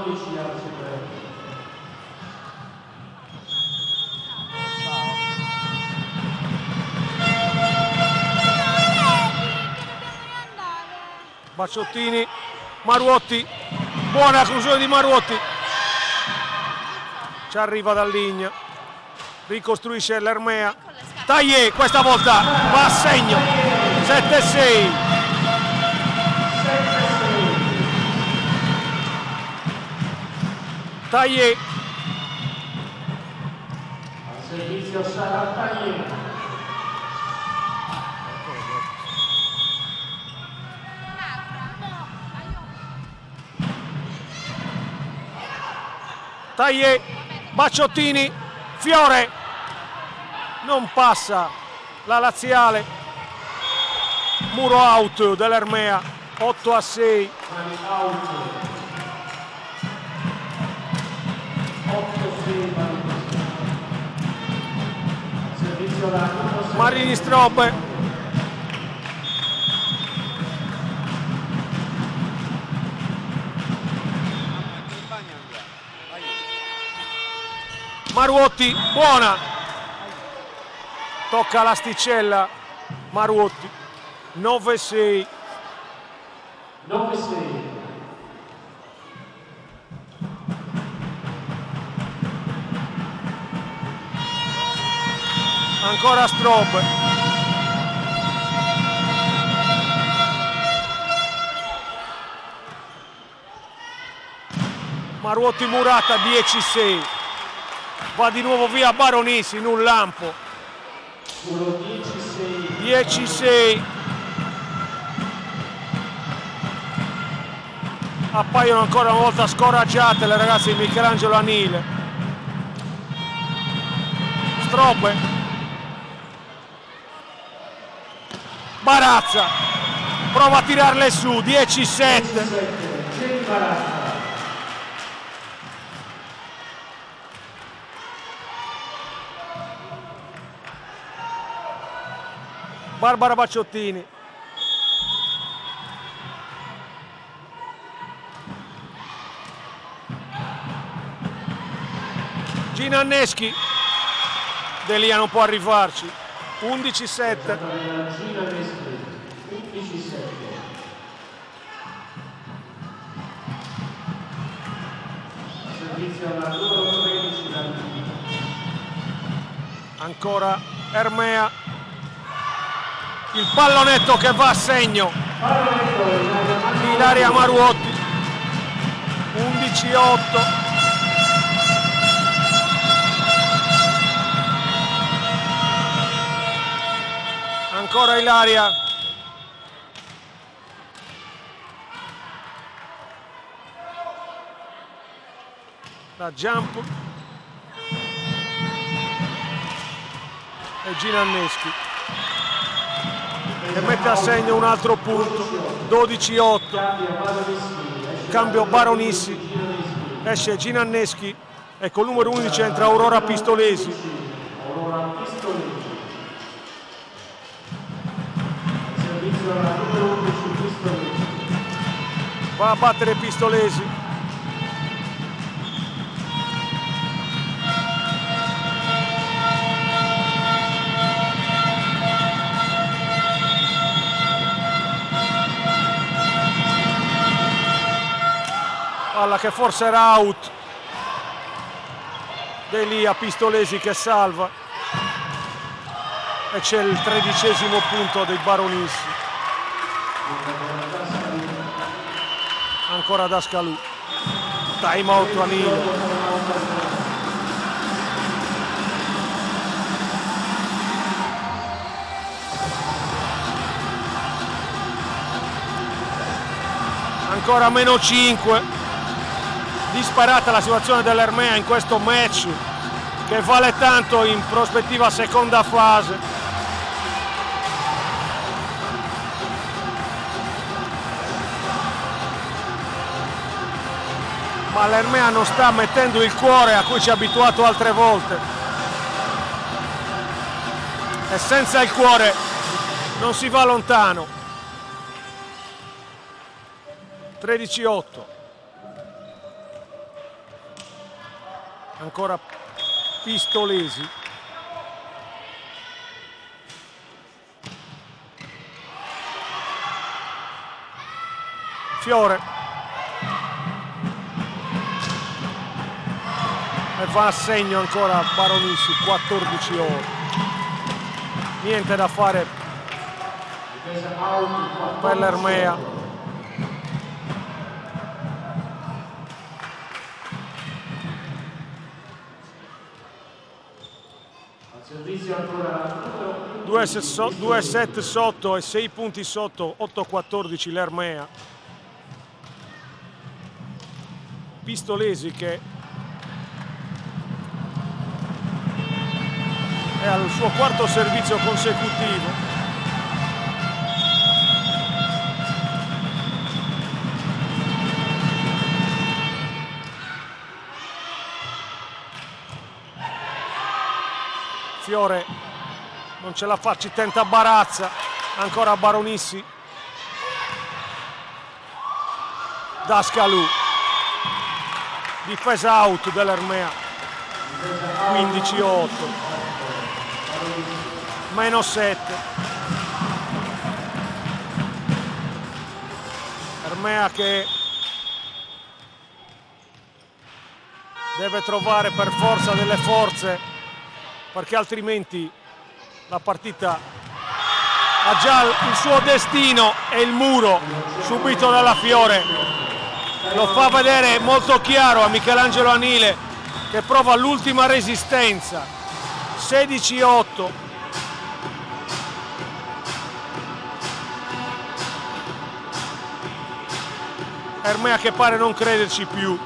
Bacciottini, Maruotti, buona conclusione di Maruotti. Ci arriva Dalligna, ricostruisce l'Ermea. Taglier questa volta va a segno. sette a sei. Taglier Servizio Sara Tagliere. Tagliè, Bacciottini, Fiore, non passa la laziale, muro out dell'Ermea, otto a sei. Marini Strobe. Maruotti, buona, tocca l'asticella, Maruotti, nove sei. nove sei. Ancora Strobe. Maruotti Murata, dieci sei. Va di nuovo via Baronissi in un lampo. dieci sei. Appaiono ancora una volta scoraggiate le ragazze di Michelangelo Anile. Strobe. Barazza. Prova a tirarle su. dieci sette. Barbara Bacciottini. Gina Anneschi. Delia non può arrivarci. undici sette. Ancora Ermea. Il pallonetto che va a segno. Ilaria Maruotti. undici otto. Ancora Ilaria. La jump. E Gina Anneschi. E mette a segno un altro punto. dodici otto. Cambio Baronissi. Esce Gina Anneschi e col numero undici entra Aurora Pistolesi. Va a battere Pistolesi. Palla che forse era out. Delia Pistolesi che salva. E c'è il tredicesimo punto dei Baronissi. Ancora Dascalù. Time out Anile. Ancora meno cinque. Disparata la situazione dell'Ermea in questo match che vale tanto in prospettiva seconda fase. Ma l'Ermea non sta mettendo il cuore a cui ci ha abituato altre volte. E senza il cuore non si va lontano. tredici otto. Ancora Pistolesi. Fiore. E va a segno ancora Baronissi, quattordici otto. Niente da fare per l'Ermea. due set sotto e sei punti sotto, otto quattordici l'Ermea. Pistolesi che è al suo quarto servizio consecutivo. Fiore non ce la fa, ci tenta Barazza, ancora Baronissi, Dascalù, difesa out dell'Ermea, quindici otto, meno sette, Ermea che deve trovare per forza delle forze, perché altrimenti la partita ha già il suo destino e il muro subito dalla Fiore lo fa vedere molto chiaro a Michelangelo Anile, che prova l'ultima resistenza. Sedici otto. Ermea che pare non crederci più.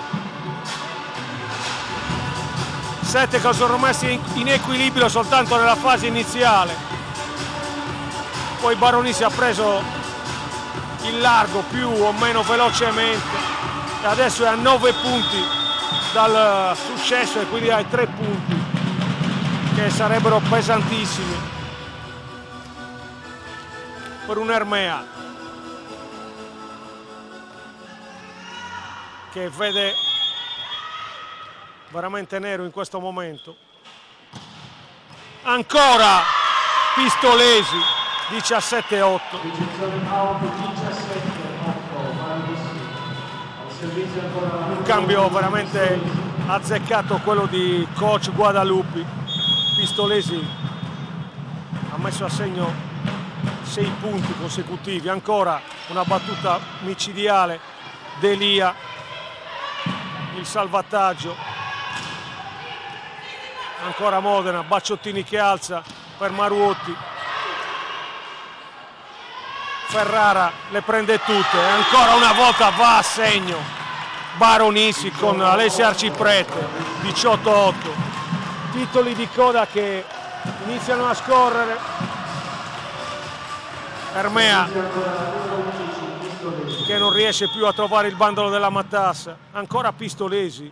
Sette che sono messi in equilibrio soltanto nella fase iniziale. Poi Baronissi ha preso il largo più o meno velocemente e adesso è a nove punti dal successo e quindi ai tre punti che sarebbero pesantissimi per un Ermea che vede veramente nero in questo momento. Ancora Pistolesi, diciassette otto. Un cambio veramente azzeccato quello di coach Guadalupi. Pistolesi ha messo a segno sei punti consecutivi. Ancora una battuta micidiale Delia, il salvataggio. Ancora Modena, Bacciottini che alza per Maruotti. Ferrara le prende tutte e ancora una volta va a segno Baronissi con Alessia Arciprete. Diciotto otto. Titoli di coda che iniziano a scorrere. Ermea che non riesce più a trovare il bandolo della matassa. Ancora Pistolesi.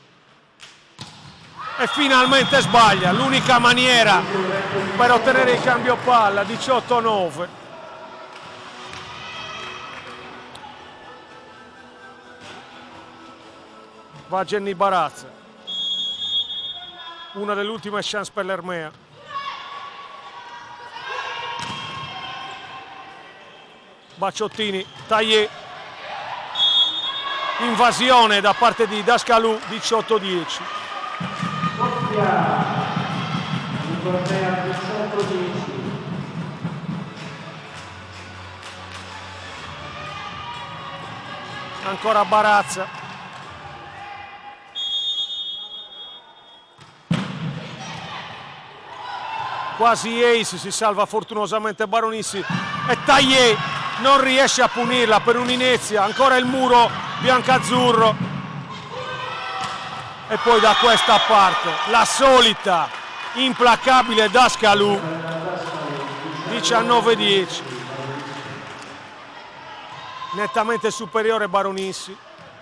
E finalmente sbaglia, l'unica maniera per ottenere il cambio palla. Diciotto nove. Va Jenny Barazza, una delle ultime chance per l'Ermea. Bacciottini, Taillé, invasione da parte di Dascalù. Diciotto dieci. Ancora Barazza. Quasi ace, si salva fortunosamente Baronissi e Taillé non riesce a punirla per un'inezia. Ancora il muro biancazzurro. E poi da questa parte la solita implacabile Dascalù. diciannove dieci. Nettamente superiore Baronissi.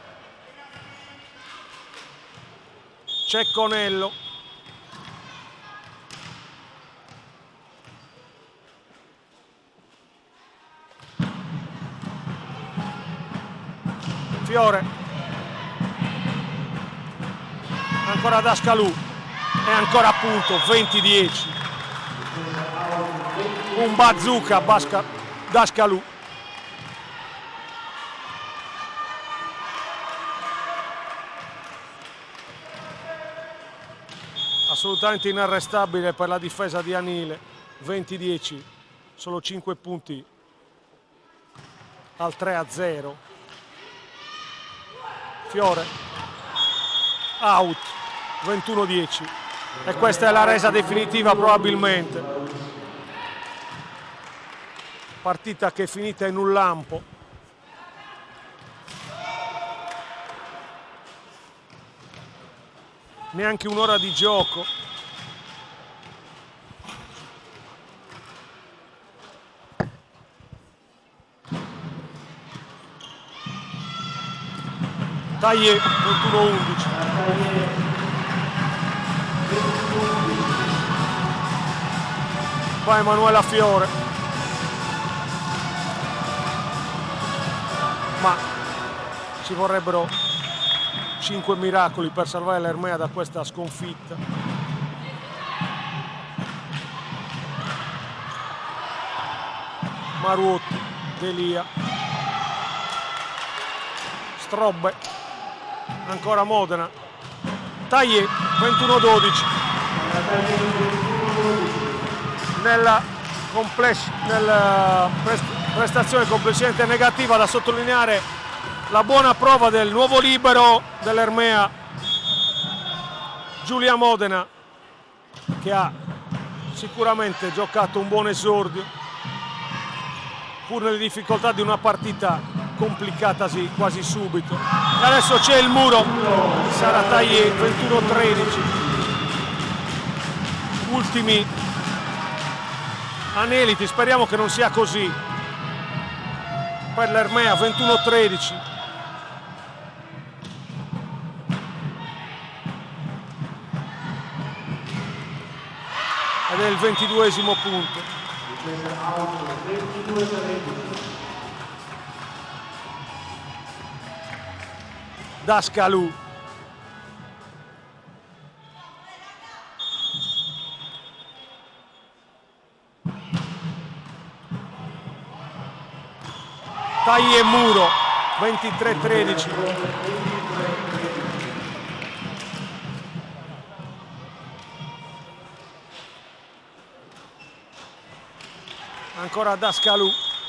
C'è Conello. Fiore. Ancora Dascalù e ancora appunto venti dieci. Un bazooka Dascalù. Assolutamente inarrestabile per la difesa di Anile. venti dieci, solo cinque punti al tre a zero. Fiore out. ventuno dieci. e questa è la resa definitiva probabilmente. Partita che è finita in un lampo. Neanche un'ora di gioco. Taglie ventuno undici. Qua Emanuela Fiore. Ma ci vorrebbero cinque miracoli per salvare l'Ermea da questa sconfitta. Maruotti, Delia, Strobbe, ancora Modena, Taglie ventuno dodici. Nella, nella prestazione complessivamente negativa, da sottolineare la buona prova del nuovo libero dell'Ermea, Giulia Modena, che ha sicuramente giocato un buon esordio pur nelle difficoltà di una partita complicatasi quasi subito. E adesso c'è il muro, sarà Taglie ventuno tredici. Ultimi aneliti, speriamo che non sia così per l'Ermea. Ventuno tredici. Ed è il ventiduesimo punto. Dascalù. Taglie muro, ventitré tredici. Ancora Dascalù.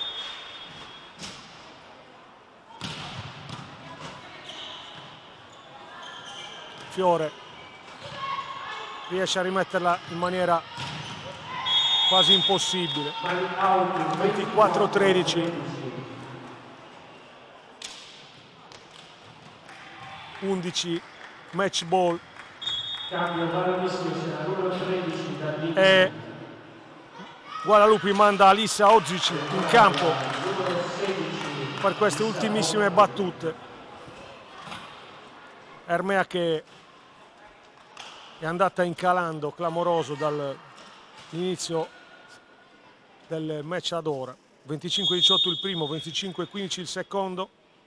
Fiore riesce a rimetterla in maniera quasi impossibile. ventiquattro tredici. undici match ball. E Guadalupi manda Alissa Ozic in campo per queste ultimissime battute. Ermea che è andata incalando clamoroso dall'inizio del match ad ora. venticinque diciotto il primo, venticinque quindici il secondo.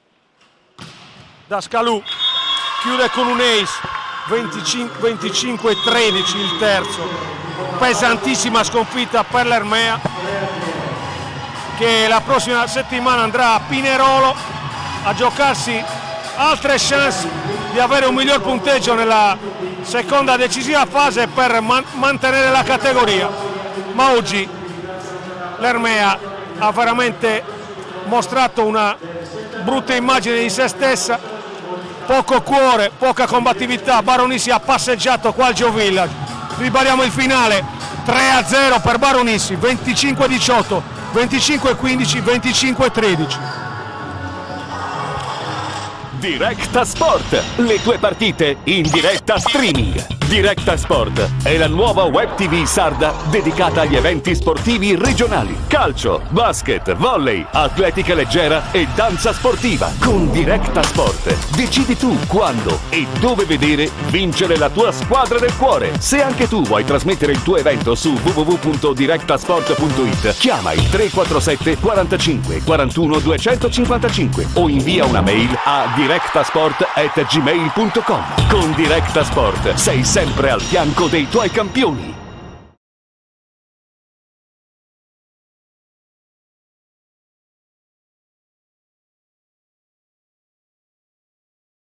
Dascalù chiude con un ace, venticinque tredici il terzo. Pesantissima sconfitta per l'Ermea, che la prossima settimana andrà a Pinerolo a giocarsi altre chance di avere un miglior punteggio nella seconda decisiva fase per man mantenere la categoria. Ma oggi l'Ermea ha veramente mostrato una brutta immagine di se stessa, poco cuore, poca combattività. Baronissi ha passeggiato qua al Geo Village. Ribadiamo il finale, tre a zero per Baronissi, venticinque diciotto, venticinque quindici, venticinque tredici. Directa Sport, le tue partite in diretta streaming. Directa Sport è la nuova web tivù sarda dedicata agli eventi sportivi regionali. Calcio, basket, volley, atletica leggera e danza sportiva. Con Directa Sport decidi tu quando e dove vedere vincere la tua squadra del cuore. Se anche tu vuoi trasmettere il tuo evento su w w w punto directasport punto it, chiama il tre quattro sette quarantacinque quarantuno duecentocinquantacinque o invia una mail a directasport at gmail punto com. Con Directa Sport sei sempre al fianco dei tuoi campioni.